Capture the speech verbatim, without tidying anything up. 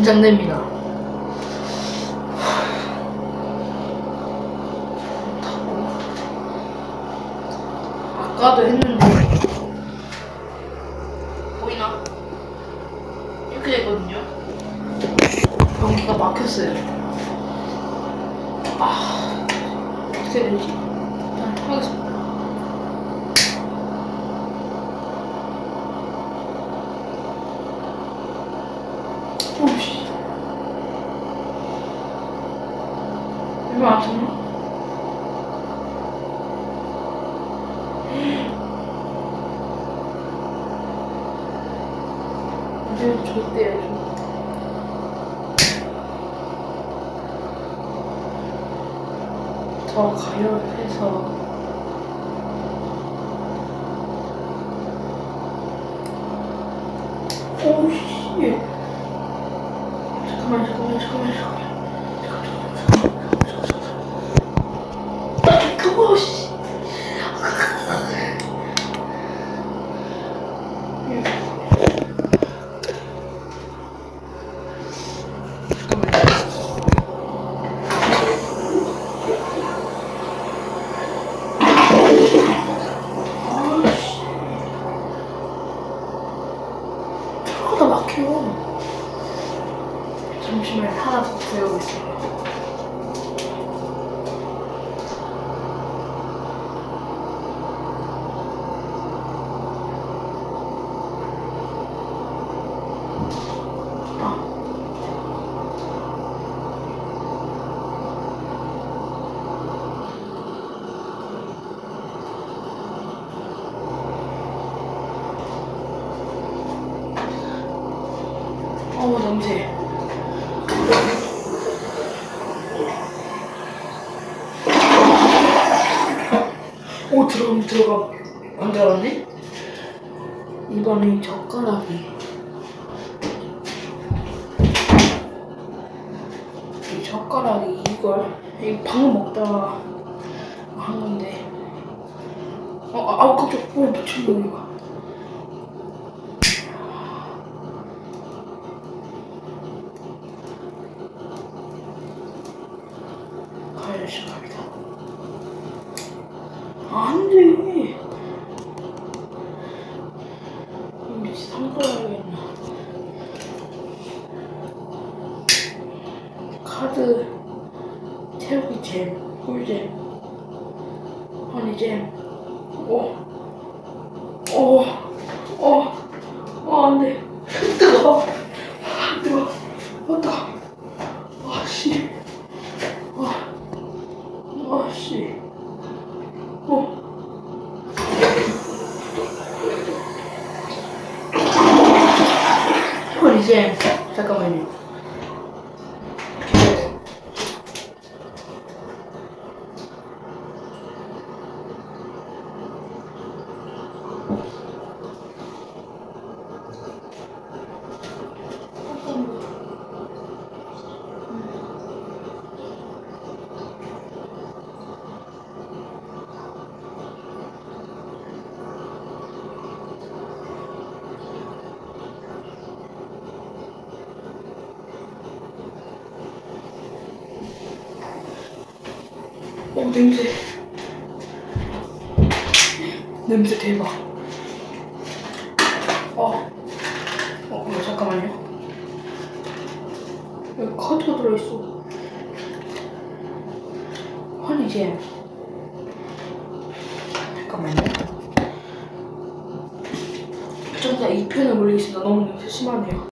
긴장됩니다. 아까도 했는데 보이나? 이렇게 되거든요. 변기가 막혔어요. 아, 어떻게 되지? 일단 하겠습니다. 오씨, 이거 안 되나? 이제 좋대요. 더 가열해서 오씨, 잠깐만 잠깐만 잠깐만 잠깐만 그거 씨. 다 막혀. 잠시만 하나 더 배우겠습니다. 어우, 냄새. 오, 들어가면 들어가. 안 들어갔네? 이번엔 젓가락이. 이 젓가락이 이걸, 이 방금 먹다가 한 건데. 어, 아, 아우, 깜짝. 오, 미친놈, 이거. 시작합니다. 안 돼. 미치 삼가야겠나. 카드 태우기 잼, 꿀잼, 허니잼. 오, 오, 오, 어, 안 돼. 뜨거워. 뜨거워. 어, 뜨거워. 아, 씨. 아씨, 어. 어, 이제, 잠깐만요. 어, 냄새. 냄새 대박. 어, 어, 어 잠깐만요. 여기 카드가 들어있어. 허니잼. 잠깐만요. 전부 다 이 편을 올리겠습니다. 너무 냄새 심하네요.